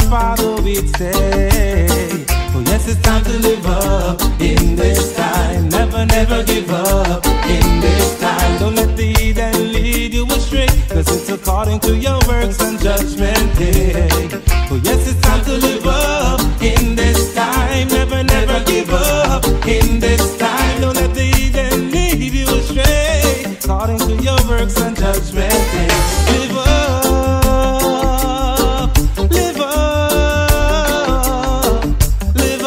Father we'd say. Oh yes, it's time to live up in this time. Never, never give up in this time. Don't let the heathen lead you astray, cause it's according to your works and judgment day. Oh yes, it's time to live up in this time. Never, never give up in this time. Don't let the heathen lead you astray, according to your works and judgment day. Live up, live up, live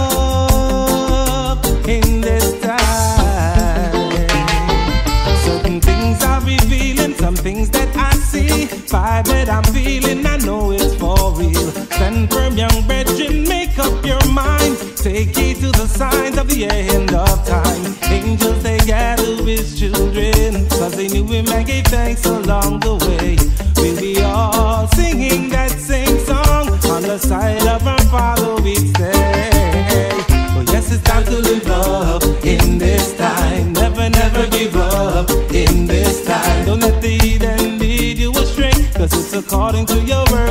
up in this time. Certain things are revealing, some things that I see. Vibe that I'm feeling, I know it's for real. Stand firm, young brethren, make up your mind. Take heed to the signs of the end of time. Angels, they gather with children, cause they knew him and gave thanks along the way. We'll be all singing that same song on the side of our Father we'd say. Oh yes, it's time to live up in this time. Never, never give up in this time. Don't let the heathen lead you astray, cause it's according to your word